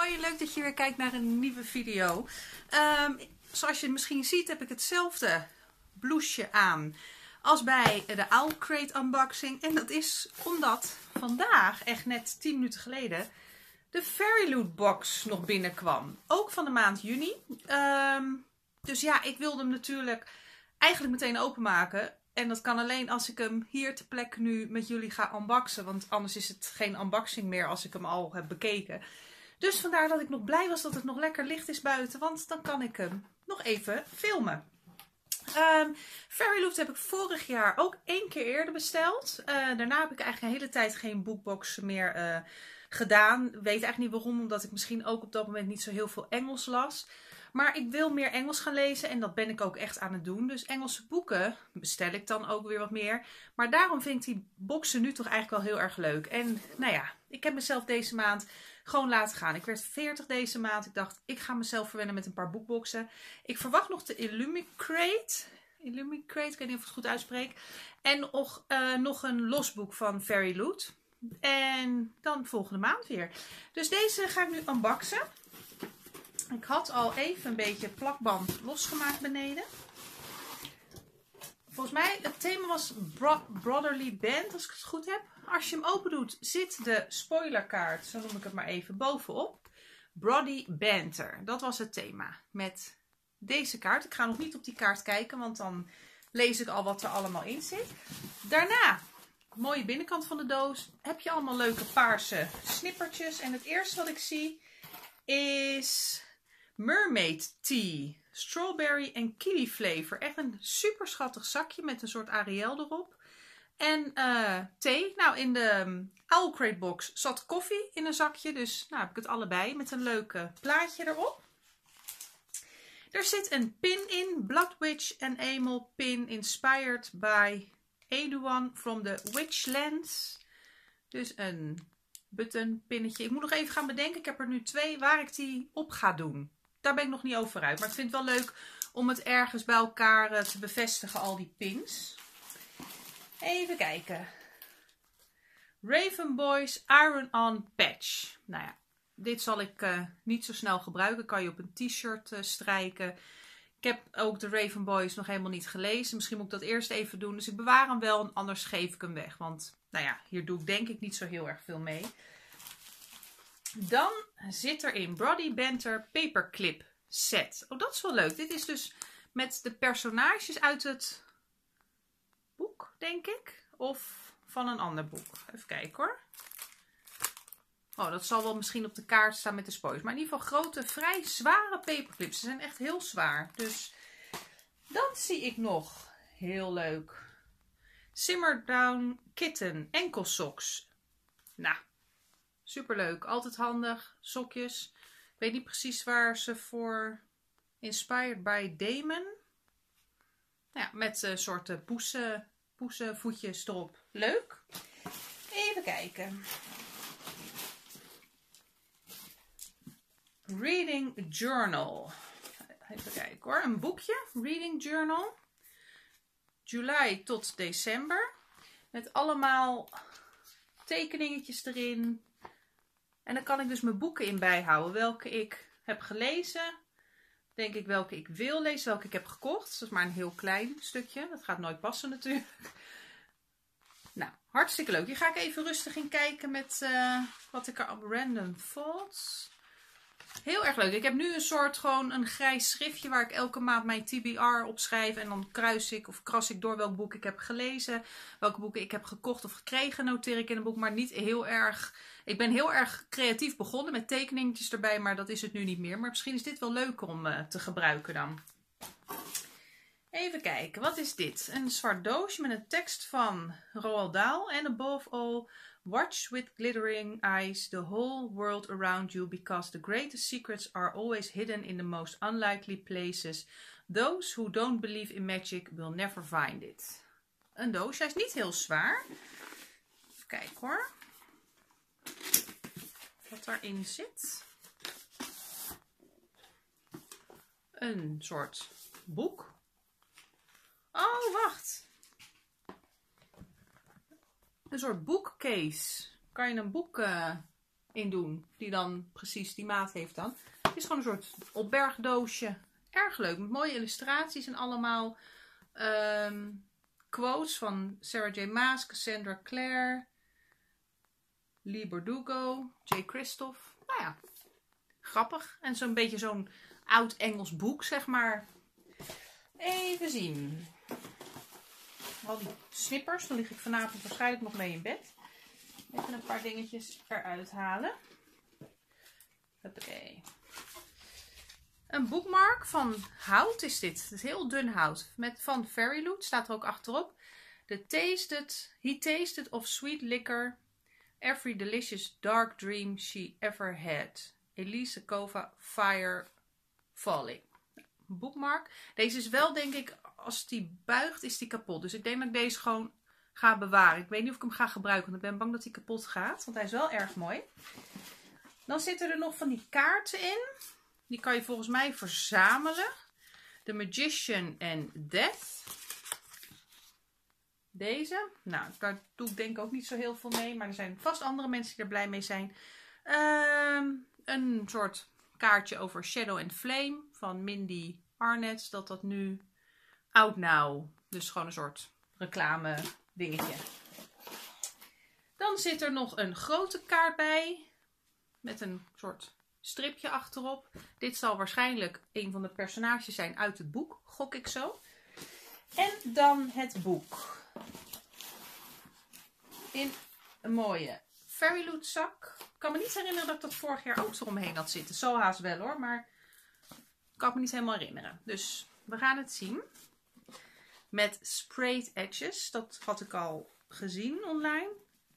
Hoi, leuk dat je weer kijkt naar een nieuwe video. Zoals je misschien ziet heb ik hetzelfde blouseje aan als bij de Owl Crate unboxing. En dat is omdat vandaag, echt net 10 minuten geleden, de Fairyloot box nog binnenkwam. Ook van de maand juni. Dus ja, ik wilde hem natuurlijk eigenlijk meteen openmaken. En dat kan alleen als ik hem hier ter plekke nu met jullie ga unboxen. Want anders is het geen unboxing meer als ik hem al heb bekeken. Dus vandaar dat ik nog blij was dat het nog lekker licht is buiten. Want dan kan ik hem nog even filmen. Fairyloot heb ik vorig jaar ook 1 keer eerder besteld. Daarna heb ik eigenlijk een hele tijd geen boekbox meer gedaan. Ik weet eigenlijk niet waarom. Omdat ik misschien ook op dat moment niet zo heel veel Engels las. Maar ik wil meer Engels gaan lezen en dat ben ik ook echt aan het doen. Dus Engelse boeken bestel ik dan ook weer wat meer. Maar daarom vind ik die boxen nu toch eigenlijk wel heel erg leuk. En nou ja, ik heb mezelf deze maand gewoon laten gaan. Ik werd 40 deze maand. Ik dacht, ik ga mezelf verwennen met een paar boekboxen. Ik verwacht nog de Illumicrate. Illumicrate, ik weet niet of ik het goed uitspreek. En nog een losboek van Fairyloot. En dan volgende maand weer. Dus deze ga ik nu unboxen. Ik had al even een beetje plakband losgemaakt beneden. Volgens mij het thema was Brotherly Band, als ik het goed heb. Als je hem open doet, zit de spoilerkaart, zo noem ik het maar even, bovenop. Brody Banter, dat was het thema met deze kaart. Ik ga nog niet op die kaart kijken, want dan lees ik al wat er allemaal in zit. Daarna, mooie binnenkant van de doos, heb je allemaal leuke paarse snippertjes. En het eerste wat ik zie is Mermaid Tea, strawberry en kiwi flavor. Echt een super schattig zakje met een soort Ariel erop. En thee. Nou, in de Owl Crate box zat koffie in een zakje. Dus nou heb ik het allebei met een leuk plaatje erop. Er zit een pin in. Blood Witch Enamel pin inspired by Eduan from the Witchlands. Dus een button pinnetje. Ik moet nog even gaan bedenken. Ik heb er nu 2 waar ik die op ga doen. Daar ben ik nog niet over uit. Maar ik vind het wel leuk om het ergens bij elkaar te bevestigen, al die pins. Even kijken. Raven Boys Iron On Patch. Nou ja, dit zal ik niet zo snel gebruiken. Kan je op een t-shirt strijken. Ik heb ook de Raven Boys nog helemaal niet gelezen. Misschien moet ik dat eerst even doen. Dus ik bewaar hem wel en anders geef ik hem weg. Want nou ja, hier doe ik denk ik niet zo heel erg veel mee. Dan zit er in Brody Banter Paperclip Set. Oh, dat is wel leuk. Dit is dus met de personages uit het boek, denk ik. Of van een ander boek. Even kijken hoor. Oh, dat zal wel misschien op de kaart staan met de spoilers. Maar in ieder geval grote, vrij zware paperclips. Ze zijn echt heel zwaar. Dus dan zie ik nog, heel leuk, Simmer Down Kitten enkelsocks. Nou, superleuk. Altijd handig. Sokjes. Ik weet niet precies waar ze voor inspired by Damon. Nou ja, met een soort poesenvoetjes erop. Leuk. Even kijken. Reading Journal. Even kijken hoor. Een boekje. Reading Journal. Juli tot december. Met allemaal tekeningetjes erin. En dan kan ik dus mijn boeken in bijhouden. Welke ik heb gelezen. Denk ik welke ik wil lezen. Welke ik heb gekocht. Dat is maar een heel klein stukje. Dat gaat nooit passen natuurlijk. Nou, hartstikke leuk. Hier ga ik even rustig in kijken met wat ik er op random thoughts. Heel erg leuk. Ik heb nu een soort gewoon een grijs schriftje waar ik elke maand mijn TBR op schrijf. En dan kruis ik of kras ik door welk boek ik heb gelezen. Welke boeken ik heb gekocht of gekregen noteer ik in een boek. Maar niet heel erg. Ik ben heel erg creatief begonnen met tekeningetjes erbij. Maar dat is het nu niet meer. Maar misschien is dit wel leuker om te gebruiken dan. Even kijken. Wat is dit? Een zwart doosje met een tekst van Roald Dahl. En above all, watch with glittering eyes the whole world around you, because the greatest secrets are always hidden in the most unlikely places. Those who don't believe in magic will never find it. Een doosje. Hij is niet heel zwaar. Even kijken hoor. Wat daarin zit. Een soort boek. Oh, wacht. Een soort boekcase. Kan je een boek in doen. Die dan precies die maat heeft dan. Het is gewoon een soort opbergdoosje. Erg leuk. Met mooie illustraties en allemaal quotes van Sarah J. Maas, Cassandra Clare, Lee Bardugo, J. Christophe. Nou ja, grappig. En zo'n beetje zo'n oud Engels boek, zeg maar. Even zien. Al die snippers, dan lig ik vanavond waarschijnlijk nog mee in bed. Even een paar dingetjes eruit halen. Hoppakee. Een boekmark van hout is dit. Het is heel dun hout. Van Fairyloot staat er ook achterop. He tasted of sweet liquor. Every delicious dark dream she ever had. Elise Kova Fire Falling. Boekmark. Deze is wel, denk ik, als die buigt is die kapot. Dus ik denk dat ik deze gewoon ga bewaren. Ik weet niet of ik hem ga gebruiken, want ik ben bang dat hij kapot gaat. Want hij is wel erg mooi. Dan zitten er nog van die kaarten in. Die kan je volgens mij verzamelen. The Magician en Death. Deze. Nou, daar doe ik denk ik ook niet zo heel veel mee. Maar er zijn vast andere mensen die er blij mee zijn. Een soort kaartje over Shadow and Flame van Mindy Arnett. Dat nu out now. Dus gewoon een soort reclame dingetje. Dan zit er nog een grote kaart bij. Met een soort stripje achterop. Dit zal waarschijnlijk een van de personages zijn uit het boek. Gok ik zo. En dan het boek. In een mooie Fairyloot zak. Ik kan me niet herinneren dat ik dat vorig jaar ook eromheen had zitten. Zo haast wel hoor. Maar ik kan me niet helemaal herinneren. Dus we gaan het zien. Met sprayed edges. Dat had ik al gezien online.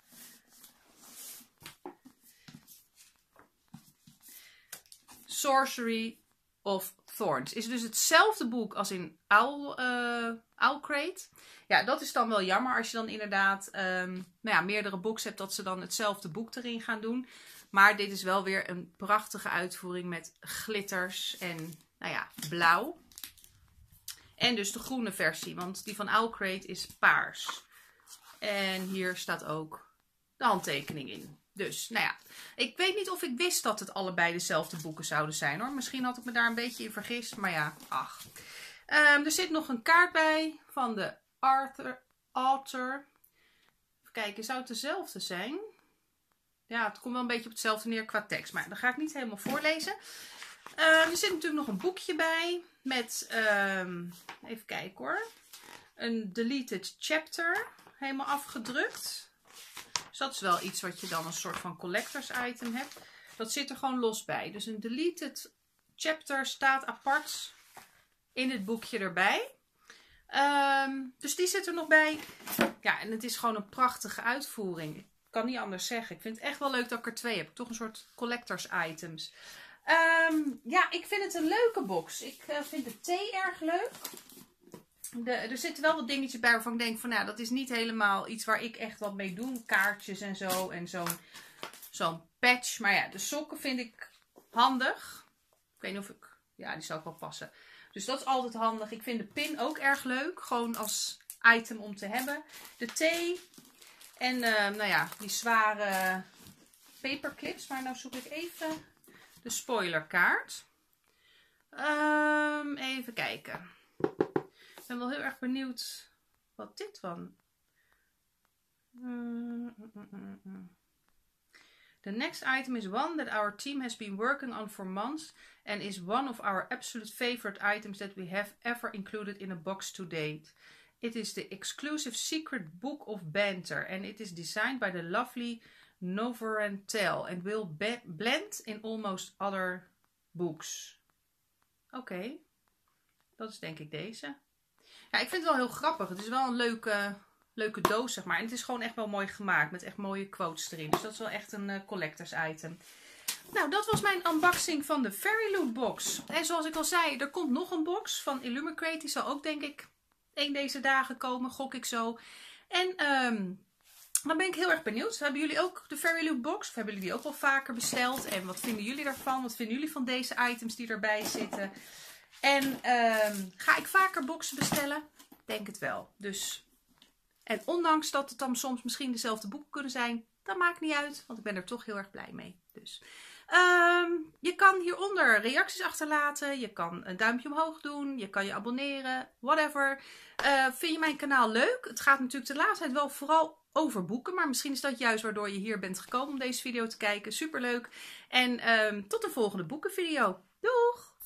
Sorcery of Thorns. Is dus hetzelfde boek als in Owlcrate. Ja, dat is dan wel jammer als je dan inderdaad meerdere books hebt dat ze dan hetzelfde boek erin gaan doen. Maar dit is wel weer een prachtige uitvoering met glitters en blauw. En dus de groene versie, want die van Owlcrate is paars. En hier staat ook de handtekening in. Dus, ik weet niet of ik wist dat het allebei dezelfde boeken zouden zijn hoor. Misschien had ik me daar een beetje in vergist, maar ja, ach. Er zit nog een kaart bij van de author. Even kijken, zou het dezelfde zijn? Ja, het komt wel een beetje op hetzelfde neer qua tekst, maar dat ga ik niet helemaal voorlezen. Er zit natuurlijk nog een boekje bij met, even kijken hoor, een deleted chapter, helemaal afgedrukt. Dus dat is wel iets wat je dan een soort van collectors item hebt. Dat zit er gewoon los bij. Dus een deleted chapter staat apart in het boekje erbij. Dus die zit er nog bij. Ja, en het is gewoon een prachtige uitvoering. Ik kan niet anders zeggen. Ik vind het echt wel leuk dat ik er 2 heb. Toch een soort collectors items. Ja, ik vind het een leuke box. Ik vind de thee erg leuk. Er zitten wel wat dingetjes bij waarvan ik denk van, dat is niet helemaal iets waar ik echt wat mee doe. Kaartjes en zo. En zo'n patch. Maar ja, de sokken vind ik handig. Ik weet niet of ik, ja, die zou ook wel passen. Dus dat is altijd handig. Ik vind de pin ook erg leuk. Gewoon als item om te hebben. De thee. En die zware paperclips. Maar nou zoek ik even de spoilerkaart. Even kijken. Ik ben wel heel erg benieuwd wat dit van. The next item is one that our team has been working on for months and is one of our absolute favorite items that we have ever included in a box to date. It is the exclusive secret book of banter and it is designed by the lovely Novorentel and will blend in almost other books. Oké, dat is denk ik deze. Ja, ik vind het wel heel grappig. Het is wel een leuke doos, zeg maar. En het is gewoon echt wel mooi gemaakt. Met echt mooie quotes erin. Dus dat is wel echt een collectors item. Nou, dat was mijn unboxing van de Fairyloot box. En zoals ik al zei, er komt nog een box van Illumicrate. Die zal ook, denk ik, een deze dagen komen. Gok ik zo. En dan ben ik heel erg benieuwd. Hebben jullie ook de Fairyloot box? Of hebben jullie die ook wel vaker besteld? En wat vinden jullie daarvan? Wat vinden jullie van deze items die erbij zitten? En ga ik vaker boxen bestellen? Denk het wel. Dus, en ondanks dat het dan soms misschien dezelfde boeken kunnen zijn, Dat maakt niet uit, want ik ben er toch heel erg blij mee. Dus je kan hieronder reacties achterlaten. Je kan een duimpje omhoog doen. Je kan je abonneren. Whatever. Vind je mijn kanaal leuk? Het gaat natuurlijk de laatste tijd wel vooral over boeken. Maar misschien is dat juist waardoor je hier bent gekomen om deze video te kijken. Superleuk. En tot de volgende boekenvideo. Doeg!